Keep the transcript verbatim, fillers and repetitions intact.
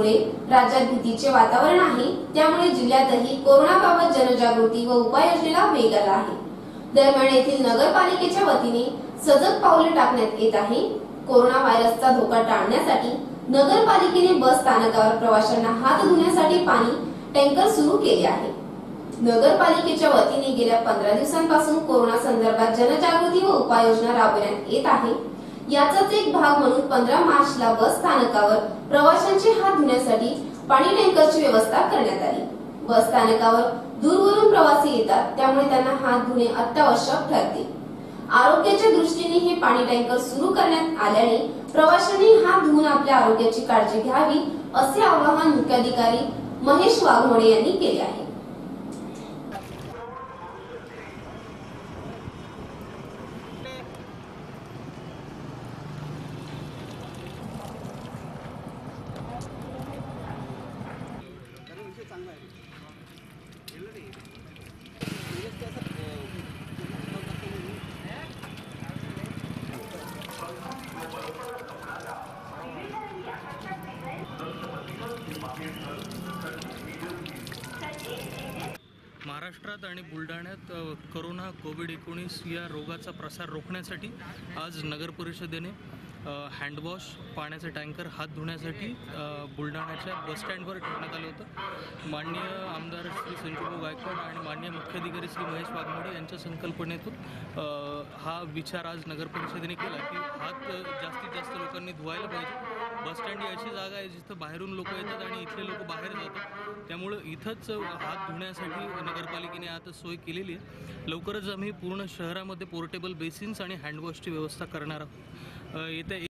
मुळे राज्यात भीतीचे वातावरण आहे। त्यामुळे जिल्ह्यातही कोरोनाबाबत जनजागृती व उपाययोजनेला वेग आला आहे। दरम्यान येथील नगरपालिकेच्या वतीने सजग पावले टाकण्यात येत आहे। कोरोना व्हायरसचा धोका टाळण्यासाठी नगरपालिकेने बस स्थानकावर प्रवाशांना हात धुण्यासाठी पाणी टँकर सुरू केले आहे। नगरपालिकेच्या वतीने गेल्या पंधरा दिवसांपासून कोरोना संदर्भात जनजागृती व उपाययोजना राबवण्यात येत आहे। याचाच एक भाग म्हणून पंधरा मार्चला बस स्थानकावर प्रवाशांचे हात धुण्यासाठी पाणी टँकरची व्यवस्था करण्यात आली। बस स्थानकावर दूरवरून प्रवासी येतात, त्यामुळे त्यांना हात धुणे अत्यावश्यक ठरते। आरोग्याच्या दृष्टीने हे पाणी टँकर सुरू करण्यात आल्याने प्रवाशांनी हात धुवून आपल्या आरोग्याची काळजी घ्यावी, असे आवाहन मुख्याधिकारी महेश वाघमोडे यांनी केले आहे। महाराष्ट्रात आणि बुलढाण्यात कोरोना कोविड एकोणीस या रोगाचा प्रसार रोखण्यासाठी आज नगर परिषदेने हँडवॉश पाण्याचे टँकर हात धुण्यासाठी बुलढाण्याच्या बसस्टँडवर ठेवण्यात आलं होतं। माननीय आमदार श्री संजूभाऊ गायकवाड आणि माननीय मुख्याधिकारी श्री महेश वाघमोडे यांच्या संकल्पनेतून हा विचार आज नगर परिषदेने केला की हात जास्तीत जास्त लोकांनी धुवायला पाहिजे। बसस्टँड ही अशी जागा आहे जिथं बाहेरून लोक येतात आणि इथले लोक बाहेर जातात, त्यामुळं इथंच हात धुण्यासाठी नगरपालिकेने आता सोय केलेली आहे। लवकरच आम्ही पूर्ण शहरामध्ये पोर्टेबल बेसिन्स आणि हँडवॉशची व्यवस्था करणार आहोत। येत्या